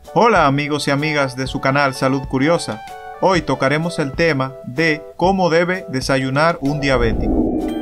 Hola amigos y amigas de su canal Salud Curiosa. Hoy tocaremos el tema de cómo debe desayunar un diabético.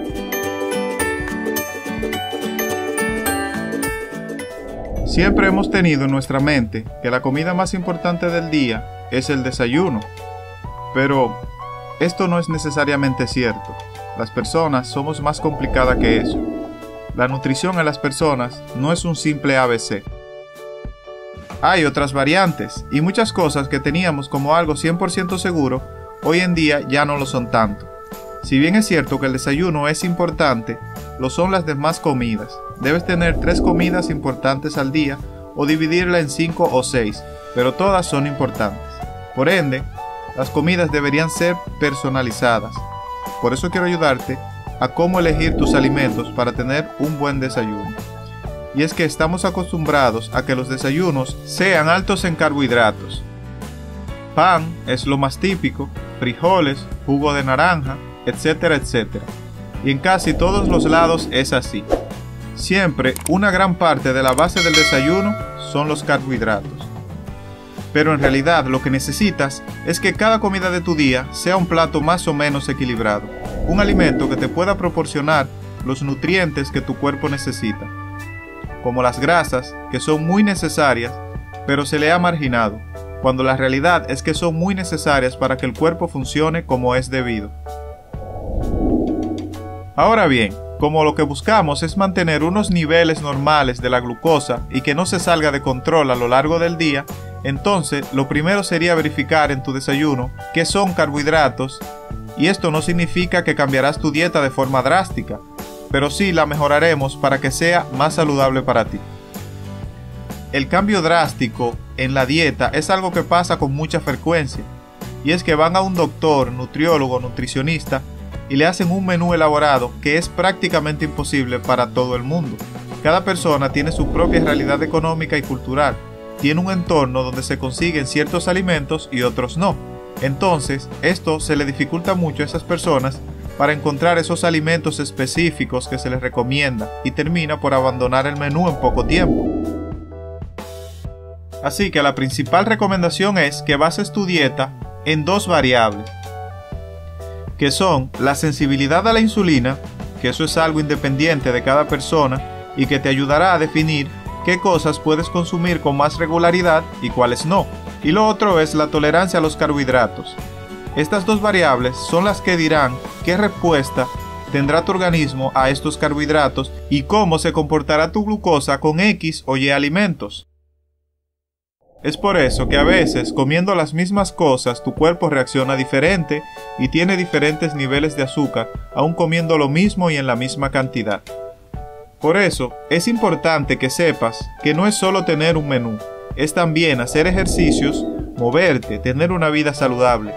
Siempre hemos tenido en nuestra mente que la comida más importante del día es el desayuno, pero esto no es necesariamente cierto. Las personas somos más complicadas que eso. La nutrición en las personas no es un simple ABC. Hay otras variantes y muchas cosas que teníamos como algo 100% seguro, hoy en día ya no lo son tanto. Si bien es cierto que el desayuno es importante, lo son las demás comidas. Debes tener 3 comidas importantes al día o dividirla en 5 o 6, pero todas son importantes. Por ende, las comidas deberían ser personalizadas. Por eso quiero ayudarte a cómo elegir tus alimentos para tener un buen desayuno. Y es que estamos acostumbrados a que los desayunos sean altos en carbohidratos. Pan es lo más típico, frijoles, jugo de naranja, etcétera, etcétera. Y en casi todos los lados es así. Siempre una gran parte de la base del desayuno son los carbohidratos. Pero en realidad lo que necesitas es que cada comida de tu día sea un plato más o menos equilibrado. Un alimento que te pueda proporcionar los nutrientes que tu cuerpo necesita, como las grasas, que son muy necesarias, pero se le ha marginado, cuando la realidad es que son muy necesarias para que el cuerpo funcione como es debido. Ahora bien, como lo que buscamos es mantener unos niveles normales de la glucosa y que no se salga de control a lo largo del día, entonces lo primero sería verificar en tu desayuno qué son carbohidratos, y esto no significa que cambiarás tu dieta de forma drástica, pero sí la mejoraremos para que sea más saludable para ti. El cambio drástico en la dieta es algo que pasa con mucha frecuencia, y es que van a un doctor, nutriólogo, nutricionista, y le hacen un menú elaborado que es prácticamente imposible para todo el mundo. Cada persona tiene su propia realidad económica y cultural, tiene un entorno donde se consiguen ciertos alimentos y otros no. Entonces, esto se le dificulta mucho a esas personas para encontrar esos alimentos específicos que se les recomienda y termina por abandonar el menú en poco tiempo. Así que la principal recomendación es que bases tu dieta en 2 variables, que son la sensibilidad a la insulina, que eso es algo independiente de cada persona y que te ayudará a definir qué cosas puedes consumir con más regularidad y cuáles no. Y lo otro es la tolerancia a los carbohidratos. Estas 2 variables son las que dirán qué respuesta tendrá tu organismo a estos carbohidratos y cómo se comportará tu glucosa con X o Y alimentos. Es por eso que a veces comiendo las mismas cosas tu cuerpo reacciona diferente y tiene diferentes niveles de azúcar, aun comiendo lo mismo y en la misma cantidad. Por eso es importante que sepas que no es solo tener un menú, es también hacer ejercicios, moverte, tener una vida saludable.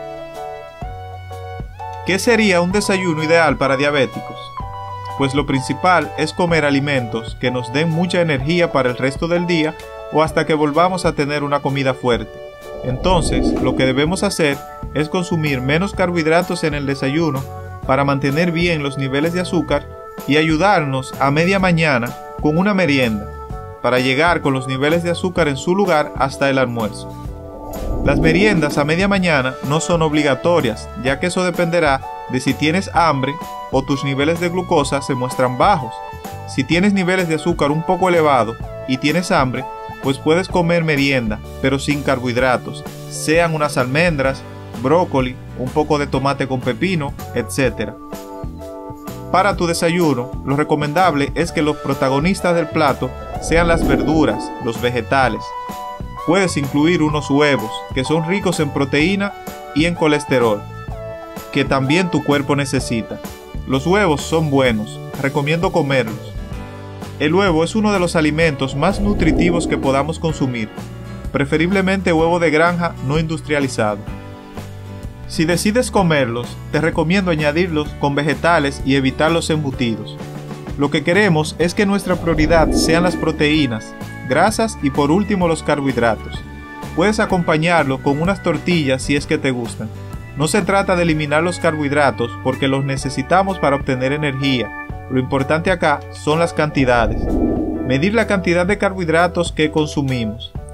¿Qué sería un desayuno ideal para diabéticos? Pues lo principal es comer alimentos que nos den mucha energía para el resto del día o hasta que volvamos a tener una comida fuerte. Entonces, lo que debemos hacer es consumir menos carbohidratos en el desayuno para mantener bien los niveles de azúcar y ayudarnos a media mañana con una merienda para llegar con los niveles de azúcar en su lugar hasta el almuerzo. Las meriendas a media mañana no son obligatorias, ya que eso dependerá de si tienes hambre o tus niveles de glucosa se muestran bajos. Si tienes niveles de azúcar un poco elevados y tienes hambre, pues puedes comer merienda, pero sin carbohidratos, sean unas almendras, brócoli, un poco de tomate con pepino, etc. Para tu desayuno, lo recomendable es que los protagonistas del plato sean las verduras, los vegetales. Puedes incluir unos huevos, que son ricos en proteína y en colesterol, que también tu cuerpo necesita. Los huevos son buenos, recomiendo comerlos. El huevo es uno de los alimentos más nutritivos que podamos consumir, preferiblemente huevo de granja no industrializado. Si decides comerlos, te recomiendo añadirlos con vegetales y evitar los embutidos. Lo que queremos es que nuestra prioridad sean las proteínas, grasas y por último los carbohidratos. Puedes acompañarlo con unas tortillas si es que te gustan. No se trata de eliminar los carbohidratos porque los necesitamos para obtener energía. Lo importante acá son las cantidades. Medir la cantidad de carbohidratos que consumimos.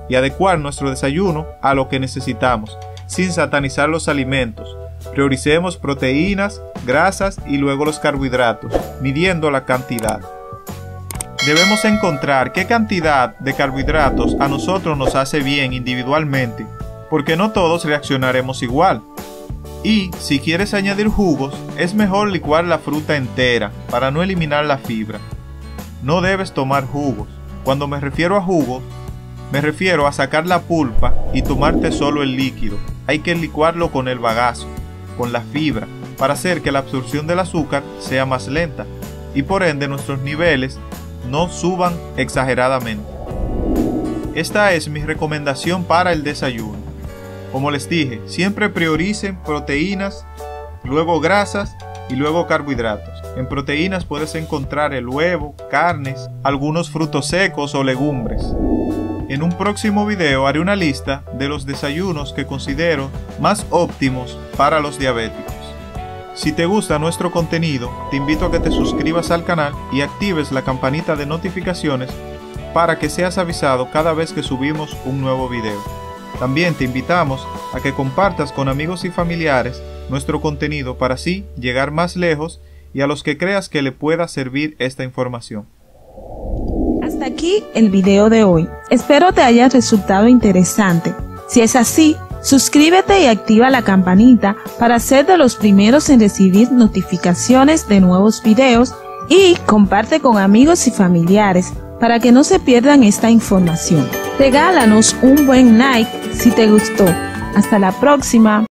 y adecuar nuestro desayuno a lo que necesitamos, sin satanizar los alimentos. Prioricemos proteínas, grasas y luego los carbohidratos, midiendo la cantidad. Debemos encontrar qué cantidad de carbohidratos a nosotros nos hace bien individualmente, porque no todos reaccionaremos igual. Y si quieres añadir jugos, es mejor licuar la fruta entera para no eliminar la fibra. No debes tomar jugos. Cuando me refiero a jugos, me refiero a sacar la pulpa y tomarte solo el líquido. Hay que licuarlo con el bagazo, con la fibra, para hacer que la absorción del azúcar sea más lenta y por ende nuestros niveles no suban exageradamente. Esta es mi recomendación para el desayuno. Como les dije, siempre prioricen proteínas, luego grasas y luego carbohidratos. En proteínas puedes encontrar el huevo, carnes, algunos frutos secos o legumbres. En un próximo video haré una lista de los desayunos que considero más óptimos para los diabéticos. Si te gusta nuestro contenido, te invito a que te suscribas al canal y actives la campanita de notificaciones para que seas avisado cada vez que subimos un nuevo video. También te invitamos a que compartas con amigos y familiares nuestro contenido para así llegar más lejos y a los que creas que le pueda servir esta información. Hasta aquí el video de hoy. Espero te haya resultado interesante. Si es así, suscríbete y activa la campanita para ser de los primeros en recibir notificaciones de nuevos videos y comparte con amigos y familiares para que no se pierdan esta información. Regálanos un buen like si te gustó. Hasta la próxima.